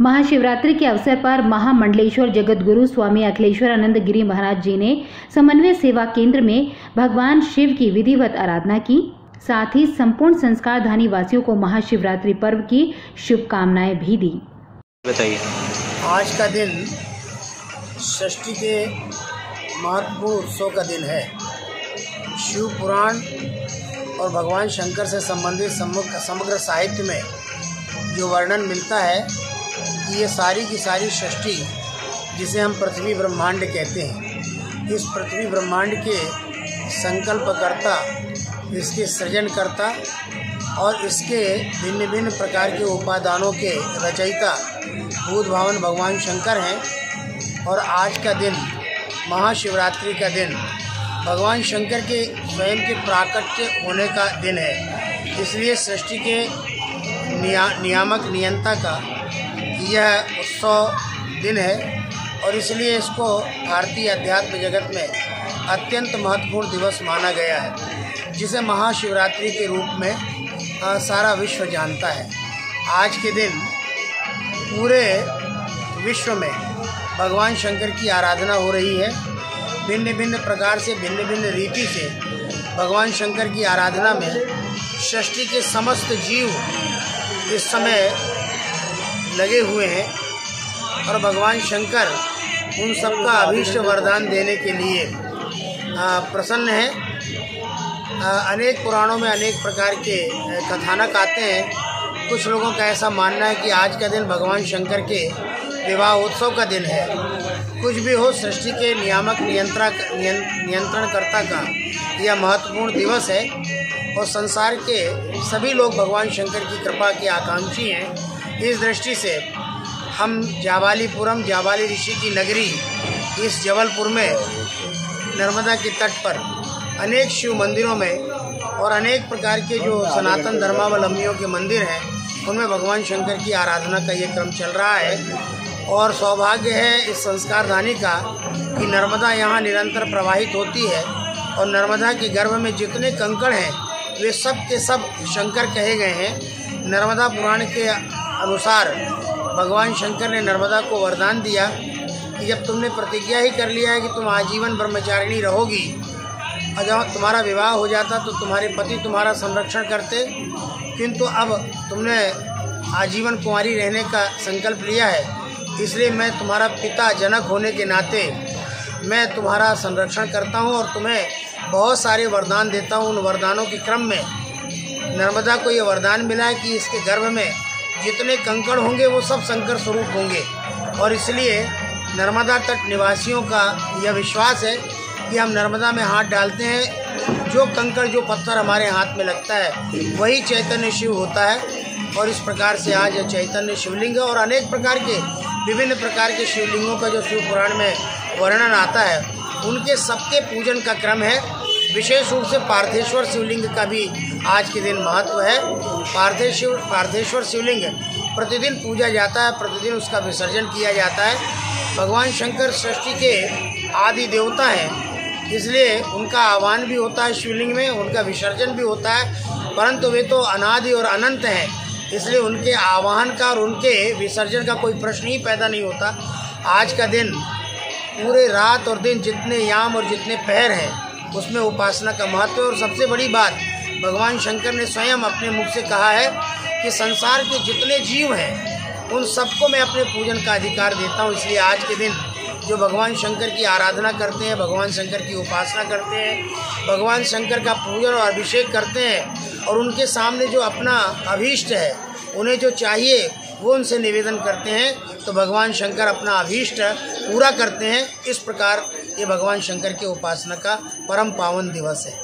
महाशिवरात्रि के अवसर पर महामंडलेश्वर जगतगुरु स्वामी अखिलेश्वरानंद गिरी महाराज जी ने समन्वय सेवा केंद्र में भगवान शिव की विधिवत आराधना की। साथ ही संपूर्ण संस्कारधानी वासियों को महाशिवरात्रि पर्व की शुभकामनाएं भी दी। बताइए, आज का दिन षष्ठी के महत्वपूर्ण उत्सव का दिन है। शिव पुराण और भगवान शंकर से संबंधित समग्र साहित्य में जो वर्णन मिलता है कि ये सारी की सारी षष्ठी, जिसे हम पृथ्वी ब्रह्मांड कहते हैं, इस पृथ्वी ब्रह्मांड के संकल्पकर्ता, इसके सृजनकर्ता और इसके भिन्न भिन्न प्रकार के उपादानों के रचयिता भूत भावन भगवान शंकर हैं। और आज का दिन महाशिवरात्रि का दिन भगवान शंकर के स्वयं के प्राकट्य होने का दिन है। इसलिए सृष्टि के नियामक नियंता का यह उत्सव दिन है और इसलिए इसको भारतीय अध्यात्म जगत में अत्यंत महत्वपूर्ण दिवस माना गया है, जिसे महाशिवरात्रि के रूप में सारा विश्व जानता है। आज के दिन पूरे विश्व में भगवान शंकर की आराधना हो रही है। भिन्न भिन्न प्रकार से, भिन्न भिन्न रीति से भगवान शंकर की आराधना में सृष्टि के समस्त जीव इस समय लगे हुए हैं और भगवान शंकर उन सबका अभीष्ट वरदान देने के लिए प्रसन्न है। अनेक पुराणों में अनेक प्रकार के कथानक आते हैं। कुछ लोगों का ऐसा मानना है कि आज का दिन भगवान शंकर के विवाह उत्सव का दिन है। कुछ भी हो, सृष्टि के नियामक नियंत्रणकर्ता का यह महत्वपूर्ण दिवस है और संसार के सभी लोग भगवान शंकर की कृपा के आकांक्षी हैं। इस दृष्टि से हम जाबाली ऋषि की नगरी इस जबलपुर में नर्मदा के तट पर अनेक शिव मंदिरों में और अनेक प्रकार के जो सनातन धर्मावलंबियों के मंदिर हैं, उनमें भगवान शंकर की आराधना का ये क्रम चल रहा है। और सौभाग्य है इस संस्कारधानी का कि नर्मदा यहाँ निरंतर प्रवाहित होती है और नर्मदा के गर्भ में जितने कंकड़ हैं वे सब के सब शंकर कहे गए हैं। नर्मदा पुराण के अनुसार भगवान शंकर ने नर्मदा को वरदान दिया कि जब तुमने प्रतिज्ञा ही कर लिया है कि तुम आजीवन ब्रह्मचारिणी रहोगी और जब तुम्हारा विवाह हो जाता तो तुम्हारे पति तुम्हारा संरक्षण करते, किंतु अब तुमने आजीवन कुंवारी रहने का संकल्प लिया है, इसलिए मैं तुम्हारा पिता जनक होने के नाते मैं तुम्हारा संरक्षण करता हूँ और तुम्हें बहुत सारे वरदान देता हूँ। उन वरदानों के क्रम में नर्मदा को ये वरदान मिला है कि इसके गर्भ में जितने कंकड़ होंगे वो सब शंकर स्वरूप होंगे। और इसलिए नर्मदा तट निवासियों का यह विश्वास है कि हम नर्मदा में हाथ डालते हैं, जो कंकड़ जो पत्थर हमारे हाथ में लगता है वही चैतन्य शिव होता है। और इस प्रकार से आज चैतन्य शिवलिंग और अनेक प्रकार के विभिन्न प्रकार के शिवलिंगों का जो शिव पुराण में वर्णन आता है, उनके सबके पूजन का क्रम है। विशेष रूप से पार्थेश्वर शिवलिंग का भी आज के दिन महत्व है। पार्थेश्वर शिवलिंग प्रतिदिन पूजा जाता है, प्रतिदिन उसका विसर्जन किया जाता है। भगवान शंकर सृष्टि के आदि देवता हैं, इसलिए उनका आह्वान भी होता है शिवलिंग में, उनका विसर्जन भी होता है, परंतु वे तो अनादि और अनंत हैं, इसलिए उनके आह्वान का और उनके विसर्जन का कोई प्रश्न ही पैदा नहीं होता। आज का दिन पूरे रात और दिन जितने याम और जितने पहर हैं उसमें उपासना का महत्व है। और सबसे बड़ी बात, भगवान शंकर ने स्वयं अपने मुख से कहा है कि संसार के जितने जीव हैं उन सबको मैं अपने पूजन का अधिकार देता हूँ। इसलिए आज के दिन जो भगवान शंकर की आराधना करते हैं, भगवान शंकर की उपासना करते हैं, भगवान शंकर का पूजन और अभिषेक करते हैं और उनके सामने जो अपना अभीष्ट है, उन्हें जो चाहिए वो उनसे निवेदन करते हैं, तो भगवान शंकर अपना अभीष्ट पूरा करते हैं। इस प्रकार ये भगवान शंकर के उपासना का परम पावन दिवस है।